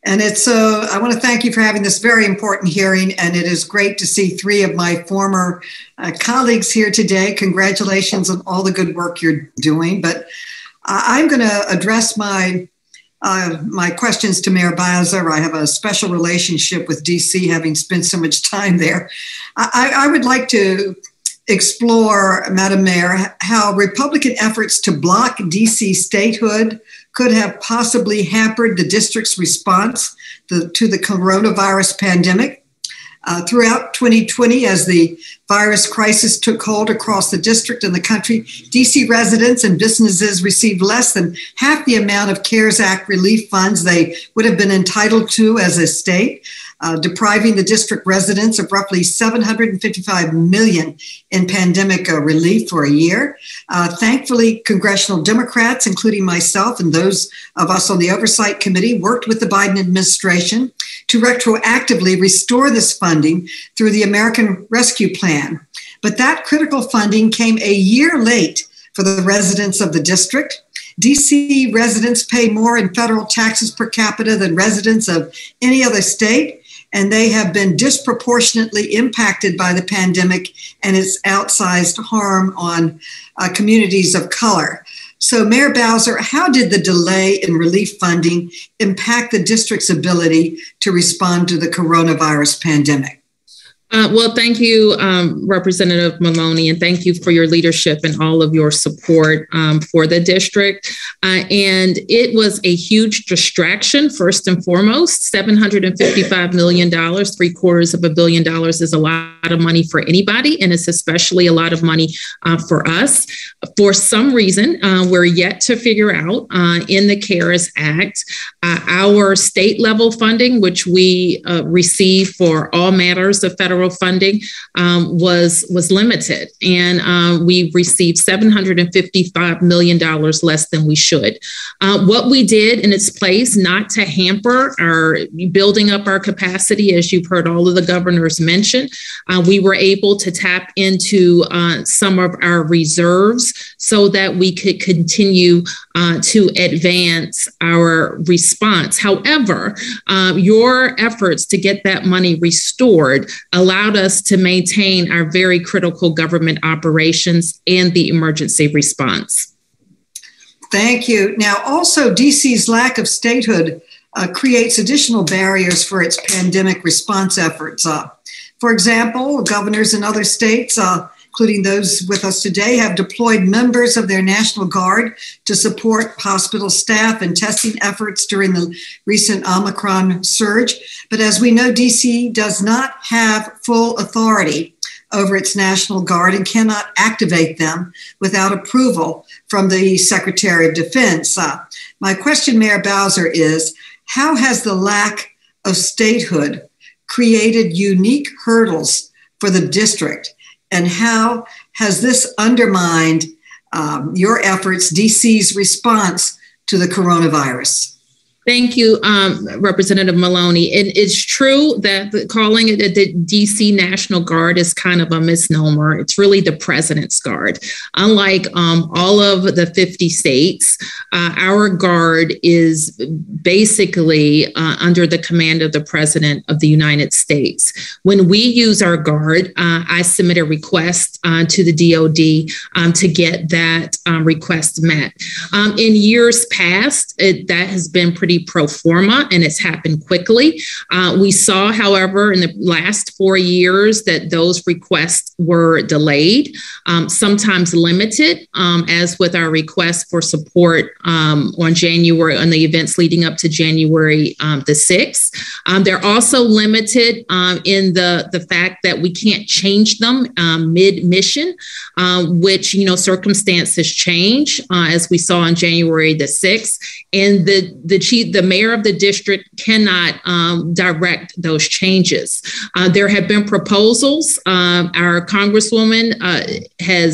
And I want to thank you for having this very important hearing. And it is great to see three of my former colleagues here today. Congratulations on all the good work you're doing. But I'm going to address my questions to Mayor Bowser. I have a special relationship with DC, having spent so much time there. I would like to explore, Madam Mayor, how Republican efforts to block DC statehood could have possibly hampered the district's response to the coronavirus pandemic. Throughout 2020, as the virus crisis took hold across the district and the country, DC residents and businesses received less than half the amount of CARES Act relief funds they would have been entitled to as a state, depriving the district residents of roughly $755 million in pandemic relief for a year. Thankfully, congressional Democrats, including myself and those of us on the Oversight Committee, worked with the Biden administration to retroactively restore this funding through the American Rescue Plan. But that critical funding came a year late for the residents of the district. DC residents pay more in federal taxes per capita than residents of any other state, and they have been disproportionately impacted by the pandemic and its outsized harm on communities of color. So, Mayor Bowser, how did the delay in relief funding impact the district's ability to respond to the coronavirus pandemic? Well, thank you, Representative Maloney, and thank you for your leadership and all of your support for the district. And it was a huge distraction, first and foremost. $755 million, $750 million is a lot of money for anybody, and it's especially a lot of money for us. For some reason, we're yet to figure out in the CARES Act, our state level funding, which we receive for all matters of federal funding, was limited, and we received $755 million less than we should. What we did in its place, not to hamper our building up our capacity, as you've heard all of the governors mention, we were able to tap into some of our reserves so that we could continue to advance our response. However, your efforts to get that money restored allowed us to maintain our very critical government operations and the emergency response. Thank you. Now, also, DC's lack of statehood creates additional barriers for its pandemic response efforts. For example, governors in other states, including those with us today, have deployed members of their National Guard to support hospital staff and testing efforts during the recent Omicron surge. But as we know, DC does not have full authority over its National Guard and cannot activate them without approval from the Secretary of Defense. My question, Mayor Bowser, is how has the lack of statehood created unique hurdles for the district? And how has this undermined your efforts, DC's response to the coronavirus? Thank you, Representative Maloney. It's true that calling it the DC National Guard is kind of a misnomer. It's really the President's Guard. Unlike all of the 50 states, our Guard is basically under the command of the President of the United States. When we use our Guard, I submit a request to the DOD to get that request met. In years past, that has been pretty pro forma, and it's happened quickly. We saw, however, in the last 4 years that those requests were delayed, sometimes limited, as with our request for support on the events leading up to January the 6th. They're also limited in the fact that we can't change them mid-mission, which, circumstances change, as we saw on January the 6th. And the mayor of the district cannot direct those changes. There have been proposals. Our Congresswoman has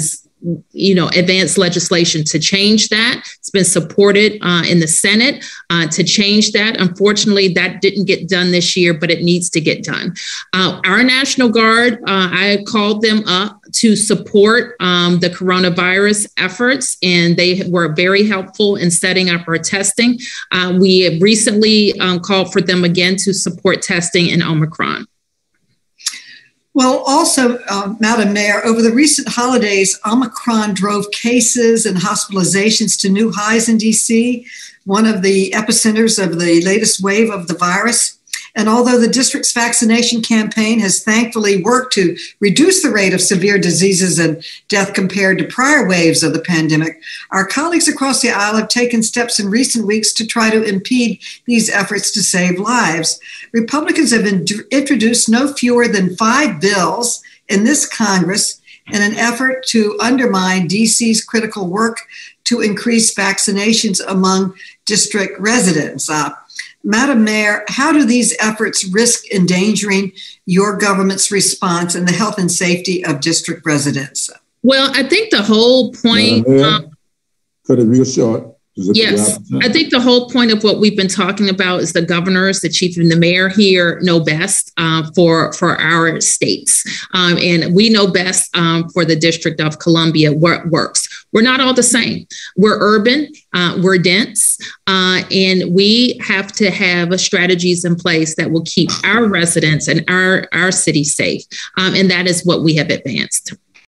advanced legislation to change that. It's been supported in the Senate to change that. Unfortunately, that didn't get done this year, but it needs to get done. Our National Guard, I called them up to support the coronavirus efforts, and they were very helpful in setting up our testing. We have recently called for them again to support testing in Omicron. Well, also, Madam Mayor, over the recent holidays, Omicron drove cases and hospitalizations to new highs in DC, one of the epicenters of the latest wave of the virus. And although the district's vaccination campaign has thankfully worked to reduce the rate of severe diseases and death compared to prior waves of the pandemic, our colleagues across the aisle have taken steps in recent weeks to try to impede these efforts to save lives. Republicans have introduced no fewer than 5 bills in this Congress in an effort to undermine DC's critical work to increase vaccinations among district residents. Madam Mayor, how do these efforts risk endangering your government's response and the health and safety of district residents? Well, I think the whole point... Cut it real short. Yes, I think the whole point of what we've been talking about is the governors, the chief and the mayor here know best for our states. And we know best for the District of Columbia what works. We're not all the same. We're urban, we're dense, and we have to have strategies in place that will keep our residents and our city safe. And that is what we have advanced.